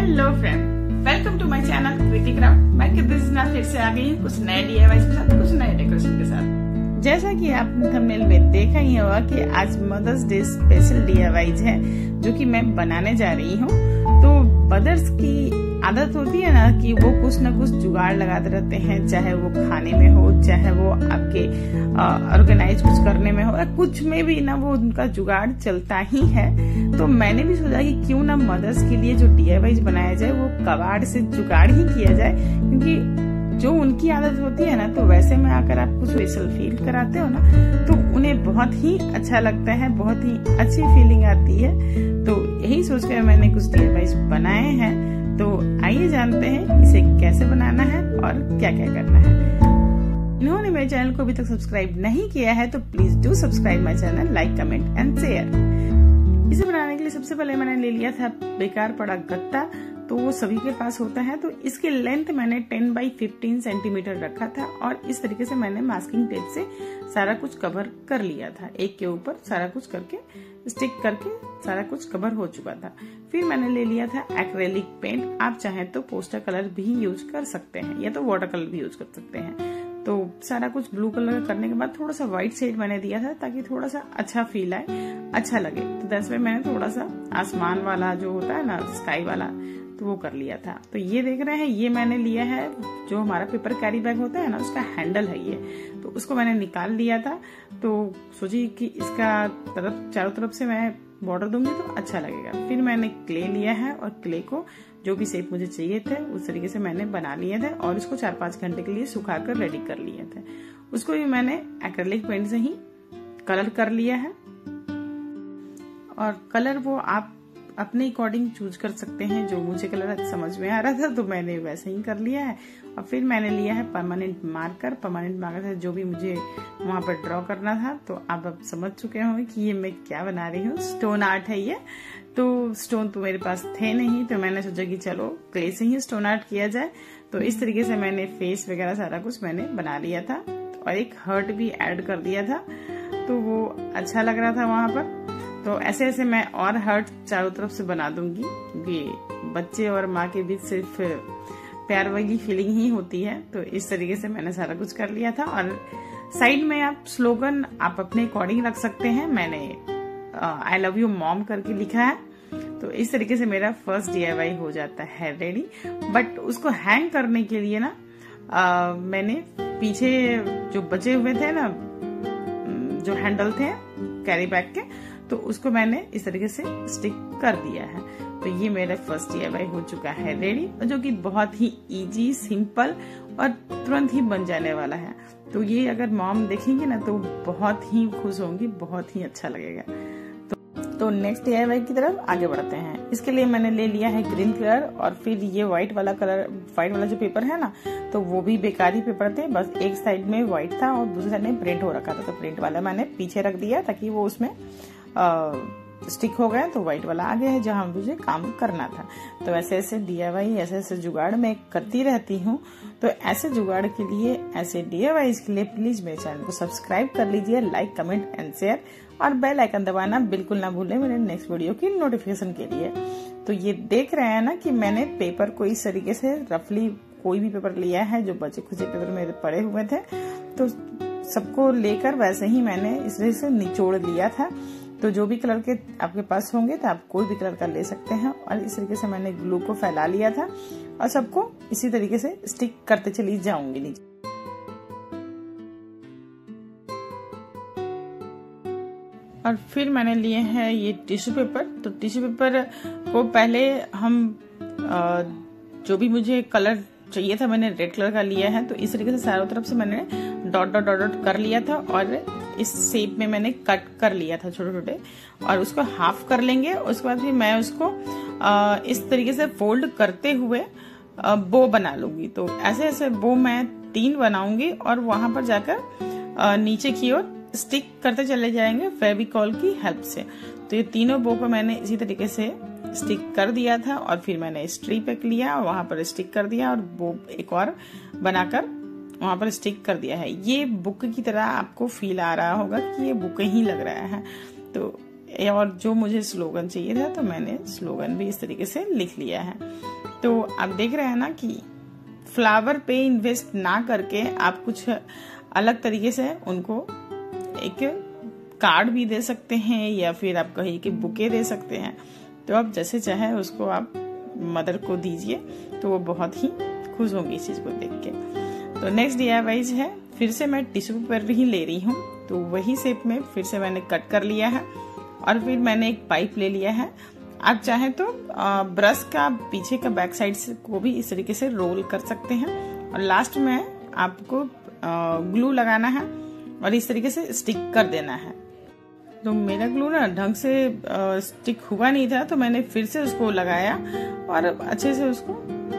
Hello friend, welcome to my channel Kriti craft. मैं कृति फिर से आ गई हूँ कुछ नए DIY के साथ, कुछ नए डेकोरेशन के साथ। जैसा कि आपने थंबनेल में देखा ही होगा कि आज मदर्स डे स्पेशल DIYs है जो कि मैं बनाने जा रही हूँ। तो मदर्स की आदत होती है ना कि वो कुछ न कुछ जुगाड़ लगाते रहते हैं, चाहे वो खाने में हो, चाहे वो आपके ऑर्गेनाइज कुछ करने में हो, कुछ में भी ना वो उनका जुगाड़ चलता ही है। तो मैंने भी सोचा कि क्यों ना मदर्स के लिए जो DIYs बनाया जाए वो कबाड़ से जुगाड़ ही किया जाए, क्योंकि जो उनकी आदत होती है ना, तो वैसे में आकर आप कुछ स्पेशल फील कराते हो ना, तो उन्हें बहुत ही अच्छा लगता है, बहुत ही अच्छी फीलिंग आती है। तो यही सोचकर मैंने कुछ DIYs बनाए हैं। तो आइए जानते हैं इसे कैसे बनाना है और क्या क्या करना है। इन्होंने मेरे चैनल को अभी तक सब्सक्राइब नहीं किया है तो please do subscribe my channel, like, comment and share. इसे बनाने के लिए सबसे पहले मैंने ले लिया था बेकार पड़ा गत्ता, तो वो सभी के पास होता है। तो इसकी लेंथ मैंने 10 बाई 15 सेंटीमीटर रखा था और इस तरीके से मैंने मास्किंग टेप से सारा कुछ कवर कर लिया था। एक के ऊपर सारा कुछ करके स्टिक करके सारा कुछ कवर हो चुका था। फिर मैंने ले लिया था एक्रेलिक पेंट। आप चाहें तो पोस्टर कलर भी यूज कर सकते हैं या तो वाटर कलर भी यूज कर सकते हैं। तो सारा कुछ ब्लू कलर करने के बाद थोड़ा सा व्हाइट शेड मैंने दिया था ताकि थोड़ा सा अच्छा फील आए, अच्छा लगे। तो दैट्स व्हाई मैंने थोड़ा सा आसमान वाला जो होता है ना, स्काई वाला, तो वो कर लिया था। तो ये देख रहे हैं, ये मैंने लिया है जो हमारा पेपर कैरी बैग होता है ना, उसका हैंडल है ये। तो उसको मैंने निकाल लिया था। तो सोची कि इसका चारों तरफ से मैं बॉर्डर दूंगी तो अच्छा लगेगा। फिर मैंने क्ले लिया है और क्ले को जो भी शेप मुझे चाहिए थे उस तरीके से मैंने बना लिए थे और इसको 4-5 घंटे के लिए सुखाकर रेडी कर लिए थे। उसको भी मैंने एक्रेलिक पेंट से ही कलर कर लिया है और कलर वो आप अपने अकॉर्डिंग चूज कर सकते हैं। जो मुझे कलर समझ में आ रहा था तो मैंने वैसे ही कर लिया है। और फिर मैंने लिया है परमानेंट मार्कर। परमानेंट मार्कर से जो भी मुझे वहां पर ड्रॉ करना था, तो आप अब समझ चुके होंगे कि ये मैं क्या बना रही हूँ। स्टोन आर्ट है ये। तो स्टोन तो मेरे पास थे नहीं, तो मैंने सोचा कि चलो क्ले से ही स्टोन आर्ट किया जाए। तो इस तरीके से मैंने फेस वगैरह सारा कुछ मैंने बना लिया था और एक हर्ट भी ऐड कर दिया था, तो वो अच्छा लग रहा था वहां पर। तो ऐसे ऐसे मैं और हर्ट चारों तरफ से बना दूंगी, क्योंकि बच्चे और माँ के बीच सिर्फ प्यार वाली फीलिंग ही होती है। तो इस तरीके से मैंने सारा कुछ कर लिया था। और साइड में आप स्लोगन आप अपने अकॉर्डिंग रख सकते हैं। मैंने आई लव यू मॉम करके लिखा है। तो इस तरीके से मेरा फर्स्ट DIY हो जाता है रेडी। बट उसको हैंग करने के लिए ना मैंने पीछे जो बचे हुए थे ना, जो हैंडल थे कैरी बैग के, तो उसको मैंने इस तरीके से स्टिक कर दिया है। तो ये मेरा फर्स्ट DIY हो चुका है रेडी, जो कि बहुत ही इजी, सिंपल और तुरंत ही बन जाने वाला है। तो ये अगर मॉम देखेंगे ना तो बहुत ही खुश होंगी, बहुत ही अच्छा लगेगा। तो नेक्स्ट DIY की तरफ आगे बढ़ते हैं। इसके लिए मैंने ले लिया है ग्रीन कलर और फिर ये व्हाइट वाला कलर, व्हाइट वाला जो पेपर है ना, तो वो भी बेकार ही पेपर थे। बस एक साइड में व्हाइट था और दूसरी साइड में प्रिंट हो रखा था। तो प्रिंट वाला मैंने पीछे रख दिया ताकि वो उसमें स्टिक हो गया। तो व्हाइट वाला आगे है जहां मुझे काम करना था। तो ऐसे ऐसे DIY, ऐसे ऐसे जुगाड़ मैं करती रहती हूँ। तो ऐसे जुगाड़ के लिए, ऐसे DIYs के लिए प्लीज मेरे चैनल को सब्सक्राइब कर लीजिए, लाइक, कमेंट एंड शेयर, और बेल आइकन दबाना बिल्कुल ना भूलें मेरे नेक्स्ट वीडियो की नोटिफिकेशन के लिए। तो ये देख रहे हैं ना कि मैंने पेपर को इस तरीके से रफली कोई भी पेपर लिया है जो बचे खुचे पेपर मेरे पड़े हुए थे, तो सबको लेकर वैसे ही मैंने इस तरह से निचोड़ लिया था। तो जो भी कलर के आपके पास होंगे तो आप कोई भी कलर का ले सकते हैं। और इस तरीके से मैंने ग्लू को फैला लिया था और सबको इसी तरीके से स्टिक करते चली जाऊंगी नीचे। और फिर मैंने लिए हैं ये टिश्यू पेपर। तो टिश्यू पेपर को पहले हम जो भी मुझे कलर चाहिए था, मैंने रेड कलर का लिया है। तो इस तरीके से चारों तरफ से मैंने डॉट डॉट डॉट डॉट कर लिया था और इस शेप में मैंने कट कर लिया था छोटे छोटे, और उसको हाफ कर लेंगे। उसके बाद फिर मैं उसको इस तरीके से फोल्ड करते हुए बो बना लूंगी। तो ऐसे ऐसे बो मैं 3 बनाऊंगी और वहां पर जाकर नीचे की ओर स्टिक करते चले जाएंगे फेविकॉल की हेल्प से। तो ये तीनों बो को मैंने इसी तरीके से स्टिक कर दिया था और फिर मैंने स्ट्रिप एक लिया और वहां पर स्टिक कर दिया और बो एक और बनाकर वहां पर स्टिक कर दिया है। ये बुक की तरह आपको फील आ रहा होगा कि ये बुक ही लग रहा है। तो और जो मुझे स्लोगन चाहिए था तो मैंने स्लोगन भी इस तरीके से लिख लिया है। तो आप देख रहे हैं ना कि फ्लावर पे इन्वेस्ट ना करके आप कुछ अलग तरीके से उनको एक कार्ड भी दे सकते हैं या फिर आप कहीं के बुके दे सकते हैं। तो आप जैसे चाहे उसको आप मदर को दीजिए तो वो बहुत ही खुश होंगी इस चीज को देख के। तो नेक्स्ट DIY है, फिर से मैं टिश्यू पेपर ही ले रही हूँ। तो वही शेप में फिर से मैंने कट कर लिया है और फिर मैंने एक पाइप ले लिया है। आप चाहे तो ब्रश का पीछे का बैक साइड को भी इस तरीके से रोल कर सकते हैं और लास्ट में आपको ग्लू लगाना है और इस तरीके से स्टिक कर देना है। तो मेरा ग्लू ना ढंग से स्टिक हुआ नहीं था तो मैंने फिर से उसको लगाया और अच्छे से उसको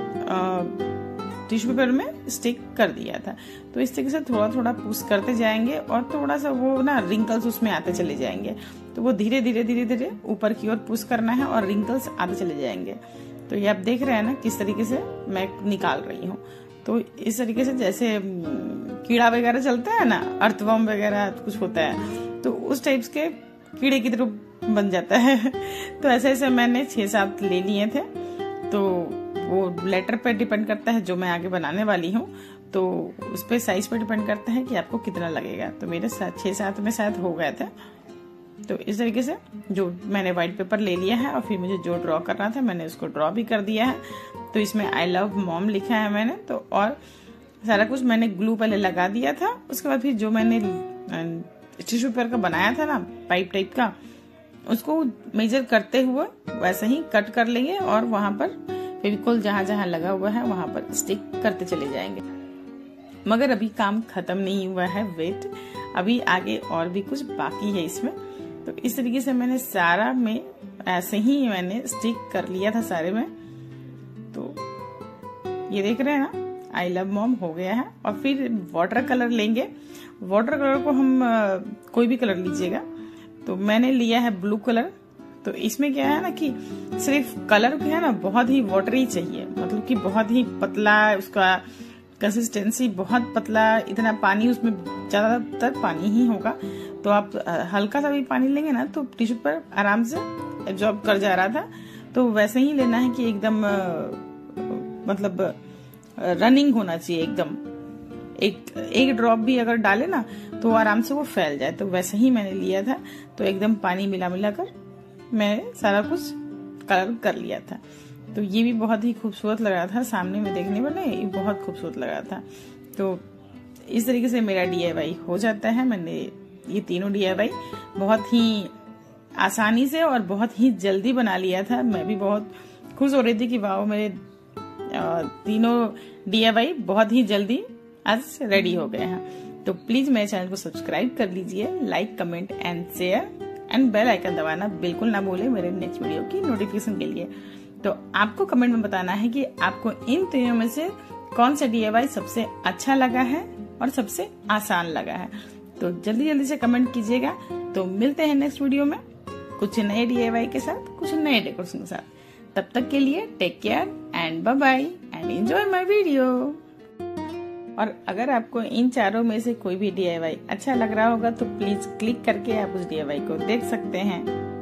टिश्यू पेपर में स्टिक कर दिया था। तो इस तरीके से थोड़ा थोड़ा पुश करते जाएंगे और थोड़ा सा वो ना रिंकल्स उसमें आते चले जाएंगे। तो वो धीरे धीरे धीरे धीरे ऊपर की ओर पुश करना है और रिंकल्स आते चले जाएंगे। तो ये आप देख रहे हैं ना किस तरीके से मैं निकाल रही हूँ। तो इस तरीके से जैसे कीड़ा वगैरह चलता है ना, अर्थवर्म वगैरह कुछ होता है, तो उस टाइप्स के कीड़े की तरह बन जाता है। तो ऐसे ऐसे मैंने 6-7 ले लिए थे। तो वो लेटर पे डिपेंड करता है जो मैं आगे बनाने वाली हूँ, तो उस पे साइज पे डिपेंड करता है कि आपको कितना लगेगा। तो मेरे 6-7 में शायद हो गए थे। तो इस तरीके से जो मैंने व्हाइट पेपर ले लिया है और फिर मुझे जो ड्रॉ करना था मैंने उसको ड्रॉ भी कर दिया है। तो इसमें आई लव मॉम लिखा है मैंने। तो और सारा कुछ मैंने ग्लू पहले लगा दिया था। उसके बाद फिर जो मैंने टिश्यू पेपर का बनाया था ना पाइप टाइप का, उसको मेजर करते हुए वैसे ही कट कर लेंगे और वहां पर फेविकोल जहां जहां लगा हुआ है वहां पर स्टिक करते चले जाएंगे। मगर अभी काम खत्म नहीं हुआ है, वेट, अभी आगे और भी कुछ बाकी है इसमें। तो इस तरीके से मैंने सारा में ऐसे ही मैंने स्टिक कर लिया था सारे में। तो ये देख रहे हैं ना, आई लव मॉम हो गया है। और फिर वाटर कलर लेंगे। वाटर कलर को हम कोई भी कलर लीजिएगा। तो मैंने लिया है ब्लू कलर। तो इसमें क्या है ना कि सिर्फ कलर क्या है ना बहुत ही वाटरी चाहिए, मतलब कि बहुत ही पतला, उसका कंसिस्टेंसी बहुत पतला, इतना पानी उसमें ज्यादातर पानी ही होगा। तो आप हल्का सा भी पानी लेंगे ना तो टिश्यू पर आराम से एब्जॉर्ब कर जा रहा था। तो वैसे ही लेना है कि एकदम मतलब रनिंग होना चाहिए एकदम। एक ड्रॉप भी अगर डाले ना तो आराम से वो फैल जाए। तो वैसे ही मैंने लिया था। तो एकदम पानी मिला कर मैं सारा कुछ कलर कर लिया था। तो ये भी बहुत ही खूबसूरत लग रहा था, सामने में देखने पर नहीं, ये बहुत खूबसूरत लग रहा था। तो इस तरीके से मेरा DIY हो जाता है। मैंने ये तीनों DIY बहुत ही आसानी से और बहुत ही जल्दी बना लिया था। मैं भी बहुत खुश हो रही थी कि वाह, मेरे तीनों DIY बहुत ही जल्दी आज रेडी हो गए हैं। तो प्लीज मेरे चैनल को सब्सक्राइब कर लीजिए, like, comment and share and bell icon दबाना बिल्कुल ना भूले मेरे नेक्स्ट वीडियो की नोटिफिकेशन के लिए। तो आपको कमेंट में बताना है कि आपको इन तीनों में से कौन सा DIY सबसे अच्छा लगा है और सबसे आसान लगा है। तो जल्दी जल्दी से कमेंट कीजिएगा। तो मिलते हैं नेक्स्ट वीडियो में कुछ नए DIY के साथ, कुछ नए डेकोरेशन के साथ। तब तक के लिए take care and bye bye and enjoy my video. और अगर आपको इन चारों में से कोई भी DIY अच्छा लग रहा होगा तो प्लीज क्लिक करके आप उस DIY को देख सकते हैं।